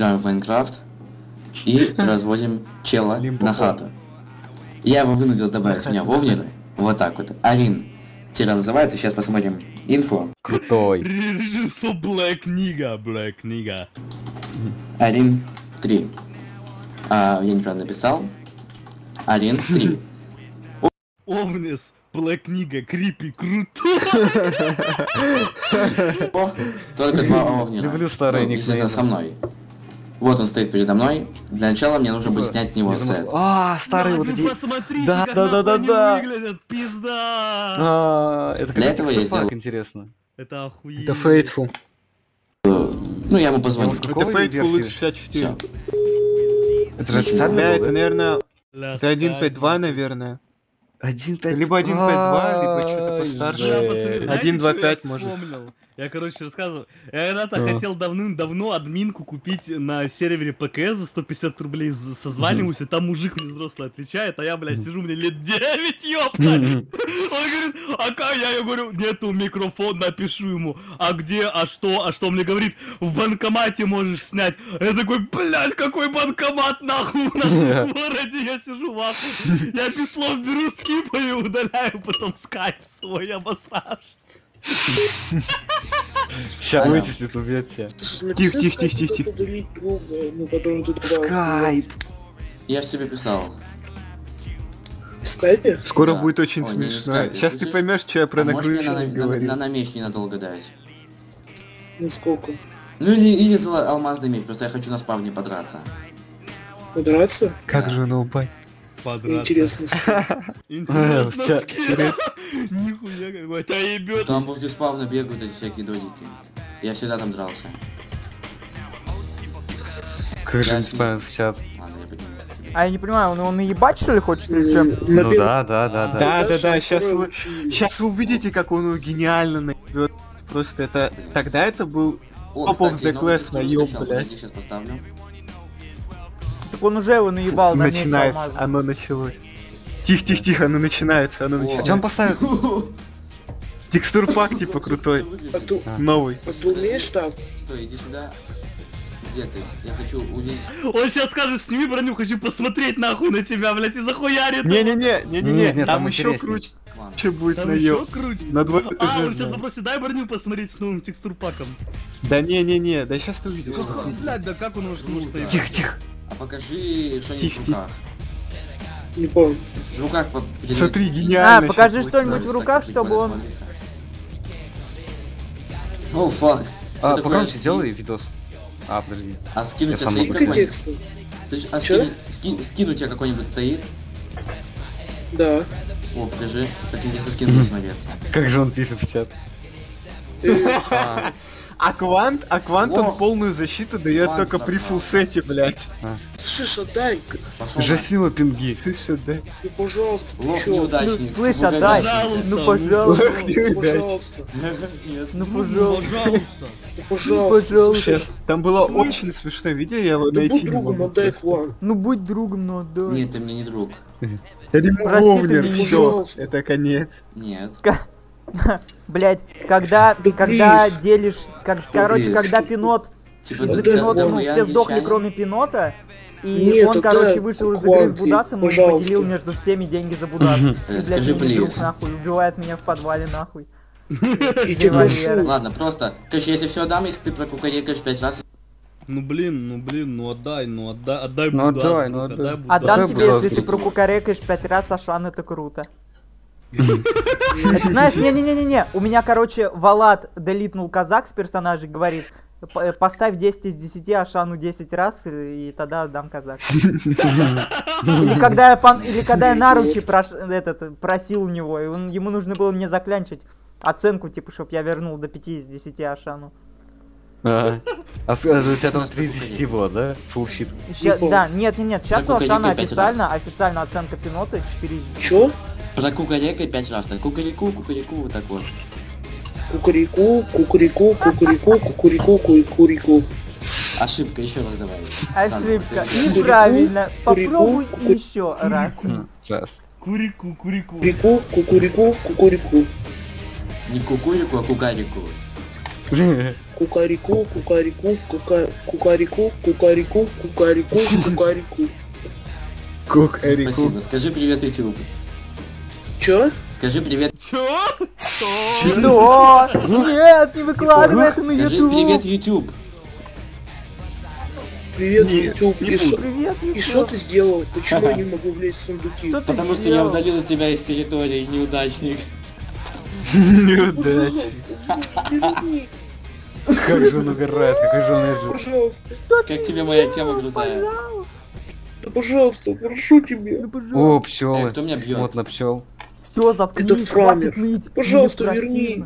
играем в Майнкрафт и разводим чела на хату. Я его вынудил добавить меня в овнеры. Вот так вот. Арин тира называется, сейчас посмотрим инфу. Крутой. Religions for black nigga. Арин 3. Я неправильно написал. Арин 3. Овнес, black nigga, крипи, крутой. Только 2 овнера. Люблю старые естественно, никнеймы. со мной. Вот он стоит передо мной. Для начала мне нужно будет снять с него сет. Старые вот Вы эти. посмотрите, Да, как да, да, нахуй да, они да. выглядят, пизда. Это Для как этого я сделал. интересно. Это охуенно. Это Faithful. Ну, я ему позвоню. Это Это Faithful версии? X64. Всё. Это же Да, официально это, было, да? наверное, Ля, это 1.5.2, наверное. 1.5. Либо 1.5.2, либо что-то постарше. Бля, пацаны, знаете, 1.2.5 что я может. вспомнил? Я, короче, рассказываю. Я когда-то хотел давным-давно админку купить на сервере ПКС за 150 рублей, созваниваюсь, и там мужик мне взрослый отвечает, а я, блядь, сижу, мне лет 9, ёпта! Он говорит, а как я говорю, нету микрофон, напишу ему, а где, а что он мне говорит, в банкомате можешь снять. Я такой, блядь, какой банкомат, нахуй, у нас в городе, я сижу в ахуе. Я пислов беру, скипаю, удаляю, потом скайп свой, обосравшись. Сейчас вычислит, убьет тебя. Тихо. Скайп. Я ж тебе писал. В скайпе? Скоро Да. будет очень Ой, не смешно. скайпе, Сейчас ты слышишь? поймешь, что я про Можешь мне нагрузочность говорил. на меч ненадолго дать? Насколько? Ну или за алмазный меч, просто я хочу на спавне подраться. Подраться? Как же оно упасть? Подраться. Интересно. Интересно, Сейчас, скин. Нихуя какой-то ебет. Там возле спавна бегают эти всякие додики. Я всегда там дрался. Как же не спамят в чат. Ладно, я подниму. А я не понимаю, он наебать что ли хочет или что? Ну да. Да. Сейчас вы увидите, как он его гениально наебет. Просто это... Тогда это был... О, Top of кстати, the новую class текстуру наёб, скачал, блядь. подожди, сейчас поставлю. Так он уже его наебал на меч Начинается. алмазный. Оно началось. Тихо, оно начинается, О. Джон поставил. Текстурпак типа крутой. Новый. А ты умеешь так? Стой, иди сюда. Где ты? Я хочу увидеть. Он сейчас скажет, сними броню, хочу посмотреть нахуй на тебя, блядь, и захуярит. Не-не-не, Не, там там еще интереснее. круче Ладно. будет Там еще наеб. круче. На 20 А, он этажей. сейчас попросит, дай броню посмотреть с новым текстурпаком. Да не, да сейчас ты увидишь. Блядь, да как он может наебать? Тихо. А покажи что-нибудь Тихо, в руках. Не помню. В руках Смотри, гениально. покажи щас будет. что-нибудь в руках, чтобы он... О, фак. Погромче сделай видос. Подожди. А скинуть Я тебе сам стоит могу Какой какой-нибудь? текст? Слышь, а Чё? скинуть тебе какой-нибудь стоит? Да. О, покажи. Так интересно скинуть посмотреться. Как же он пишет в чат. А Квант О. он полную защиту дает Квант только при нажал. фулсете, блядь. Слышь, отдай. Пошел. Жасмила пинги. Слышь, да? Ну, пожалуйста. Лох Чё? неудачник. Слышь, Угадай. отдай. Пожалуйста. Ну пожалуйста. Неудачник. Пожалуйста. Нет. Ну Ну, пожалуйста. пожалуйста. Ну, пожалуйста. пожалуйста. Сейчас, там было очень смешное видео, я его Да найти будь не другом, могу. отдай просто. план. Ну будь другом, но отдай. Нет, ты мне не друг. Ремовнер, ты меня, все, пожалуйста. это конец. Нет. Блять, когда блин. делишь, короче, блин? когда пинот, Типа, из-за да, пинота, да, ну, я все сдохли, обещаю. кроме пинота, и Нет, он, это короче, вышел из игры с Кванти, Будасом и пожалуйста. поделил между всеми деньги за Будаса. И, блядь, Скажи, мне не друг, please. нахуй, убивает меня в подвале, нахуй. И тебе Револьвер. прошу. Ладно, просто. Короче, если все отдам, если ты прокукарекаешь 5 раз. Ну блин, отдай Ну, Будас, отдай, друг, ну, отдай. Отдам Давай тебе, Будас если ты перейдем. прокукарекаешь 5 раз, Ашан, это круто. А ты знаешь, не-не-не-не, у меня, короче, Валат делитнул казак с персонажей, говорит, поставь 10 из 10 Ашану 10 раз, и тогда отдам казак. Или когда я наручи просил у него, и ему нужно было мне заклянчить оценку, типа, чтоб я вернул до 5 из 10 Ашану. А у тебя там 3 из 10 было, да? Full щит. Да, нет, сейчас у Так, Ашана кукарекай 5 раз. официально оценка пинота 4 из 10. Чё? Прокукарекай 5 раз. Так, кукареку, вот так вот. Кукурику, кукурику, кукурику, кукурику, кукурику. Ошибка, еще раз давай. Ошибка. Ладно, Неправильно. Курику, Попробуй курику, еще раз. Раз. Курику. Кукурику, кукурику, кукурику. Не кукурику, а кукарику. Кукареку, кукареку, кукареку, кукареку, кукареку, кукареку. Кукареку. Спасибо. Скажи привет, YouTube. Чё? Скажи привет. Чё? Что? Что? Нет, не выкладывай это на Скажи YouTube. привет, YouTube. Привет, Не, YouTube. не И шо- Привет, И что YouTube. ты сделал? Почему я не могу влезть в сундуки? Что ты Потому что я сделал? удалил тебя из территории, неудачник. Неудачно. Верни, Как же он угорает, какой же он эджи. пожалуйста. Как тебе моя тема крутая? Да пожалуйста, прошу тебя. Ну, О, пожалуйста. пчелы. Кто меня бьет? Вот на пчел. Все, Это заткнись, Фрамер. хватит ныть. Пожалуйста, Мне верни. противно.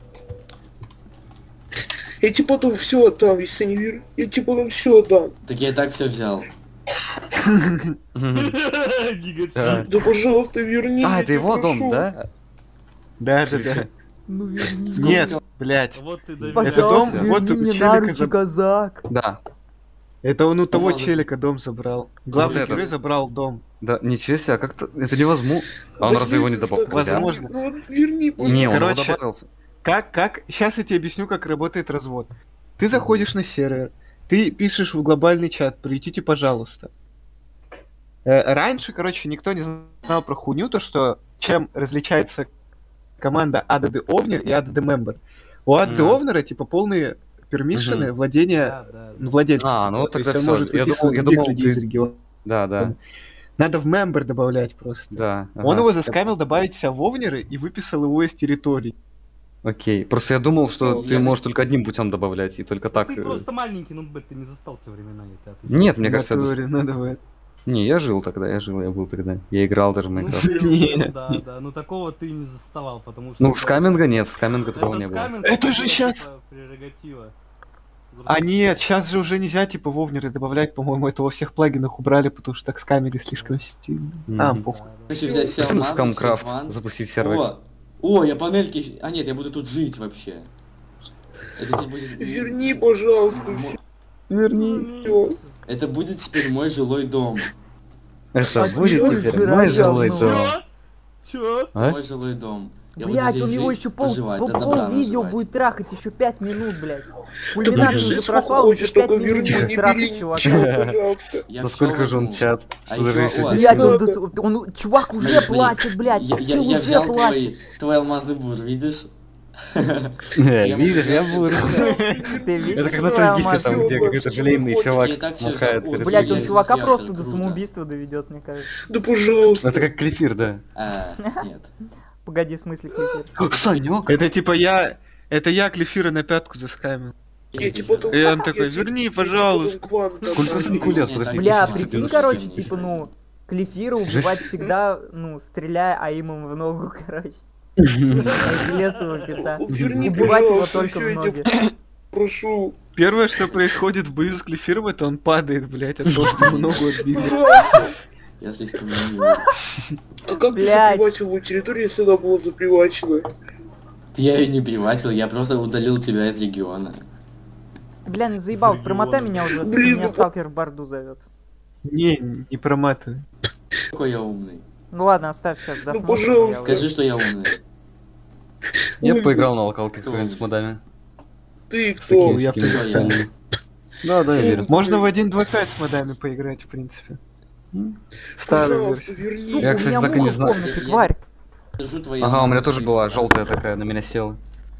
Я тебе потом все отдам, если не верю. Я тебе потом все отдам. Так я и так все взял. Гигачип. Да пожалуйста, верни. А, я это тебя его дом, прошу. да? Да, да, да. Ну верни. Нет, блядь. Вот ты Это Пожалуйста, дом, вот верни у мне челика наручи, заб- казак. Да. Это он у того Ладно. челика дом забрал. Главный Вот это. герой забрал дом. Да, ничего себе, а как-то это невозможно. А он Возьми разве его не этот добавил? стакан. Возможно. Ну, вот верни, Не, он его Короче, добавился. Как? Сейчас я тебе объясню, как работает развод. Ты заходишь на сервер, ты пишешь в глобальный чат, прилетите, пожалуйста. Раньше, короче, никто не знал про хуйню, то что чем различается команда ADD Owner и ADD Member. У ADD Owner типа полные пермишины владения владельца. А, ну вот То есть тогда он всё. может Я выписывать думал- я других думал, людей ты- из региона. Да, да. Надо в Member добавлять просто. Да. Он ага. его заскамил добавить себя в Овнеры и выписал его из территории. Окей. Просто я думал, что Ну, ты я- можешь только одним путем добавлять, и только так. Ты просто маленький, ну, ты не застал те времена. я тебя Нет, мне В кажется, это... натуре, ну давай. Не, я жил тогда, я был тогда. Я играл даже в Ну, Майнкрафт. Нет. да, да, ну такого ты не заставал, потому что... Ну, с Каминга нет, с Каминга такого Это не было. скаминг, Это же была, щас- типа, прерогатива. А нет, сейчас же уже нельзя типа в Овнеры добавлять, по-моему, это во всех плагинах убрали, потому что так скамили слишком сильно. А, Мгм. похуй. Хочу взять все Почему в алмазы, Скамкрафт все ван. запустить сервер? О, я панельки... А нет, я буду тут жить вообще. Это теперь будет... Верни, пожалуйста, Верни. все. Это будет теперь мой жилой дом. Это А будет чё теперь жрать мой жилой говно? дом. Чё? А? Мой жилой дом. Я буду Блять, здесь у него жить, еще поживать, до пол добра видео наживать. будет трахать еще 5 минут, блядь. Да Кульминация блин, уже сколько прошла, он еще хочешь, 5 только минут верни, будет не трахать бери чувака. ничего, пожалуйста. Я Насколько всё же он возьму. чат? А Что за ещё, еще о, здесь? Блять, надо. он, чувак уже Смотри, плачет, блядь, Я чел я уже взял плачет. твой алмазный бур, видишь? Видишь, я буду. Ты видишь, Это как на свой той гифке алмаз? там, где какой-то желейный Я чувак так всё махает за- перед Блять, он Я людьми. чувака я просто круто. до самоубийства доведет, мне кажется. Да пожалуйста. Это как Клифир, да. Нет. Погоди, в смысле кликер? Санек! Это типа это я Клифира на пятку заскамил. Я тебе потом... И он такой, я тебе- верни, я тебе пожалуйста. потом квант дам. Сколько Саньку лет, подожди? Бля, ты прикинь, думаешь, короче, чем не типа, играть? ну, Клифира убивать всегда, ну, стреляя аимом в ногу, короче. Лесового пита. Верни, Убивать его пожалуйста, только всё, в я ноги. тебя прошу. Первое, что происходит в бою с Клифиром, это он падает, блядь, от того, что ему ногу отбили. Пожалуйста. Я слишком ленивый. А как ты Блядь. заприватил мою территорию, если она была запривачена? Я ее не приватил, я просто удалил тебя из региона. Бля, не заебал, Из промотай региона. меня уже, Блин, меня ну- сталкер в барду зовет. Не, не проматывай. Какой я умный. Ну ладно, оставь сейчас, досмотрим. пожалуйста. я Скажи, что я умный. Я Ой, поиграл на локалке какой-нибудь с модами. Ты С кто? такими я скинами. тоже. Да, да, я верю. Можно в 1.2.5 с модами поиграть, в принципе. В старую Пожалуйста, версию. верни. Сука, Я, у кстати, меня так и не муха в знаю. комнате, Я- тварь. Держу твои Ага, у меня алмазы тоже в была своих желтая руках. такая, на меня села.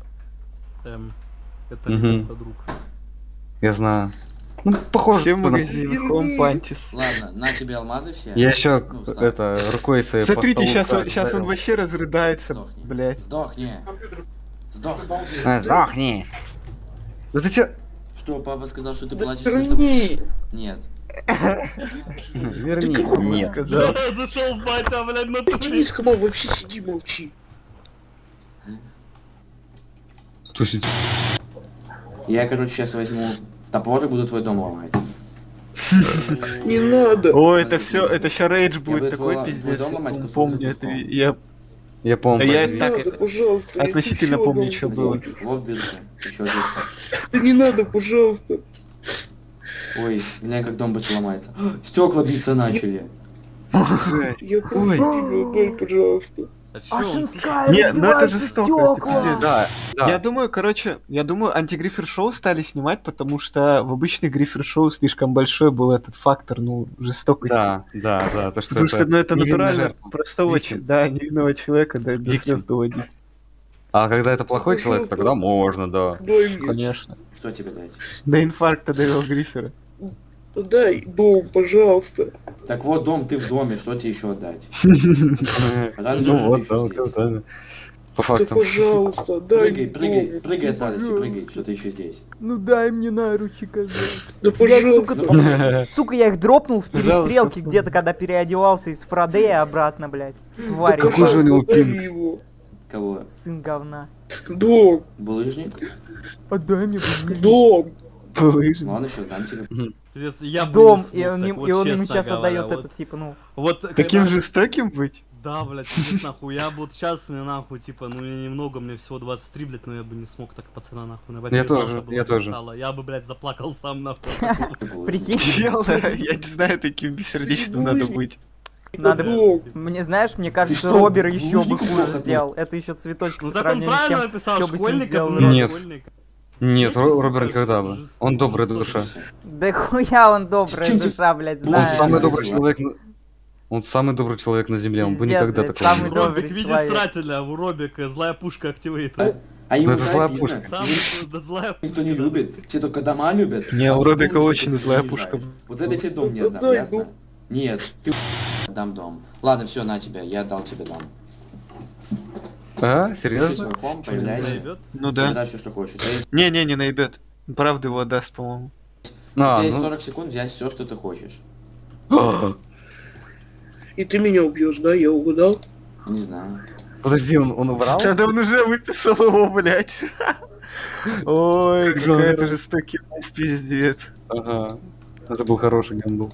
Это Мгм. не подруг. Я знаю. Ну, похоже. Все в на- магазин, Верни. Home Panties. Ладно, на тебе алмазы все. Я еще Ну, встань. это рукой своей по Смотрите, столу сейчас ударил. он вообще разрыдается, Сдохни. блядь. Сдохни. Сдохни. Сдохни! Да ты чё? Что, папа сказал, что ты Да плачешь? потому что- верни. Нет. Верни. Нет. Сказал. Зашел батя, блядь, на Ты не сказал, вообще сиди, молчи. Кто сидит? Я, короче, сейчас возьму топор и буду твой дом ломать. Не надо. О, это все, это ща рейдж будет бы такой твой пиздец. дом я ломать помню, кусок помню, за это куском. я Я помню. А я Не так надо, это- пожалуйста. я относительно тебе помню, ещё что дам. было. Вот дырка. Еще дырка. Да не надо, пожалуйста. Ой, глянь, как дом быстро ломается. Стекла биться начали. Я прошу тебя, дай, пожалуйста. А чё, он- Ашинская Не, ну это разбивается жестоко, это стекла. пиздец. Да, да. Я думаю, короче, антигриффер шоу стали снимать, потому что в обычных гриффер шоу слишком большой был этот фактор, ну, жестокости. Да, то, что Потому что, ну, это невинная натурально жертва. простого, Виктим. да, невинного человека до Виктим. слез доводить. А когда это плохой человек, тогда можно, да. Дай мне. Конечно. Что тебе дать? До инфаркта довел Гриффера. Дай дом, пожалуйста. Так вот, дом, ты в доме, что тебе еще отдать? Ну вот, да. По Да факту. пожалуйста, дай Прыгай, мне прыгай, дом. прыгай от радости, Пожалуйста. прыгай, что ты еще здесь. Ну дай мне наручи, казак. Да Блядь, пожалуйста. сука, сука, я их дропнул в Пожалуйста, перестрелке помни. где-то, когда переодевался из Фродея обратно, блядь. Тварь, Да какой же у него пожалуйста, пинг? дай его. Кого? сын говна. Дом, Булыжник? Отдай мне булыжник. дом. Лыжник. Ладно, сейчас дам тебе. Пиздец, я бы Дом, не смог и он, так, им- вот и он ему честно сейчас говоря, отдает вот. этот, типа, ну... Вот Таким когда- жестоким быть? Да, блядь, пиздец, нахуй. Я бы вот сейчас мне нахуй, типа, ну мне немного, мне всего 23, блядь, но я бы не смог так пацана нахуй. На Я этом тоже, жалко было я бы тоже. стало. Я бы, блядь, заплакал сам нахуй. Прикинь, Чел, я не знаю, таким бессердечным надо быть. надо... Дом. Мне, знаешь, мне кажется, что, Робер еще бы булыжник хуже плохо сделал. Это еще цветочки Ну по так он сравнению с правильно тем, написал, что бы с ним школьника, сделал блядь, Робер. Нет. школьника. Нет, Знаете, Робер скажешь, никогда что бы. жестко, Он добрая жестко. душа. Да хуя он добрая Чем ты- душа, блядь, Он Он знаю. самый да, добрый да. человек. Он самый добрый человек на земле. Он бы Пиздец, никогда блядь, такого самый не добрый. сделал. Робик видит человек. срателя, у Робика злая пушка активирует. А ему это злая обидно. пушка. Сам да злая Никто не пушка. любит, все только дома любят. Не, а у ты Робика булыжник, очень ты злая приезжаешь. пушка. Вот за это тебе дом не отдам, Дай ясно? дом. Нет, ты отдам дом. Ладно, все, на тебя, я отдал тебе дом. А, Пиши серьезно? свой хом, появляйся. Заебет? Ну Забирай да. все, что хочешь. У тебя есть, Не, не наебет. Правда его отдаст, по-моему. у тебя А, есть ну... 40 секунд взять все, что ты хочешь. И ты меня убьешь, да? Я угадал? Не знаю. Подожди, он убрал? Да он уже выписал его, блядь. Ой, Как же он какая-то орёт. жестокий мув, пиздец. Ага. Это был хороший гандл.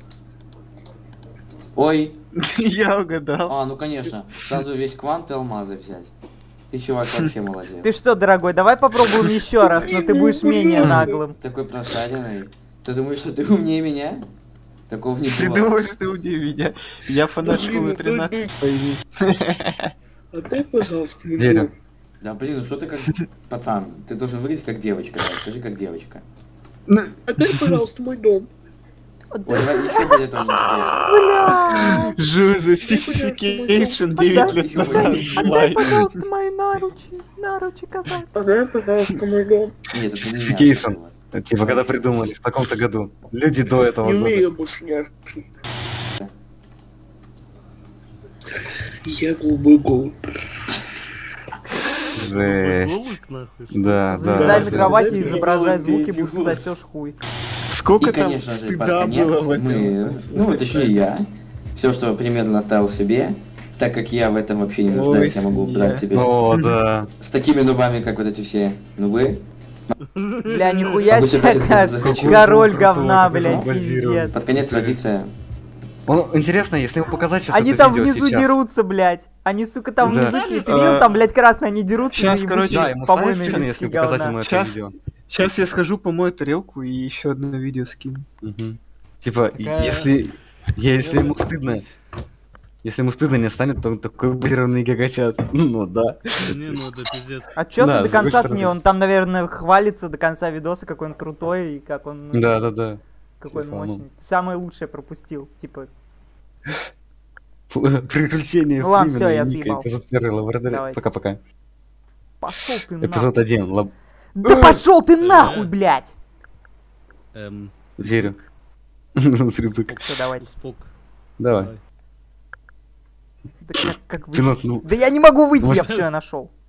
Ой, Я угадал. а, ну конечно, сразу весь квант и алмазы взять. Ты, чувак, вообще молодец. Ты что, дорогой, давай попробуем еще раз, но ты будешь менее наглым. Такой прошаренный. Ты думаешь, что ты умнее меня? Такого не Ты бывает. думаешь, ты умнее меня? Я фанат школы 13, пойми. Отдай, пожалуйста, мне Верю. дом. Да блин, ну что ты как пацан? Ты должен выглядеть как девочка, да, скажи как девочка. Отдай, пожалуйста, мой дом. Ой, давай еще будет этого не интересно. Жуза, Сисификейшн 9 лет Отдай, назад. отдай, Отдай, Лайк. пожалуйста, мои наручи, казак. Отдай, пожалуйста, мой дом. Нет, это не Justification. меня. Типа, когда придумали, в таком-то году. Люди до этого Не умею года. я больше няшки. Я голубой голубь. Жесть. Голубь, нахуй, что Да, Залезай да. на да. кровать и Да, изображай да, звуки, да, будто да. сосешь хуй. Сколько И, там конечно же, под стыда конец было в этом. мы, ну, точнее я, все, что примерно оставил себе, так как я в этом вообще не нуждаюсь, я могу Ой, брать себе О, да. с такими нубами, как вот эти все нубы. Бля, нихуя Могу себе, себе брать, как захочу. король Крутого, говна, как блядь, он базирует. пиздец. Под конец традиция. Он, интересно, если ему показать сейчас Они это там видео внизу сейчас. дерутся, блядь. Они, сука, там Да. внизу, ты видел, там, блядь, красные, они дерутся Щас, за короче, Да, ебучие ему станет помойные стыдно, листки если показать говна. ему это Сейчас. видео. Сейчас я схожу, помою тарелку и еще одно видео скину. Мгм. Типа, Такая- если ему стыдно, если ему стыдно не станет, то он такой базированный гигачат. Ну да. Не, ну это пиздец. А чё Да, ты до с другой конца стороны. не? Он там, наверное, хвалится до конца видоса, какой он крутой и как он... ну, Да, да, да. Какой он Типа, ну. мощный. Самое лучшее пропустил. Типа, Приключения Ну ладно, Фримена всё, я и Ника, съебал. эпизод 1 лаборатория. Давайте. Пока-пока. пошел ты нахуй. Эпизод 1. Да пошел ты нахуй, блядь! Верю. Рыбык. Все, давайте. Спок. Давай. Да как выйти? Пинот, ну. Да я не могу выйти, я Может- все, я нашел.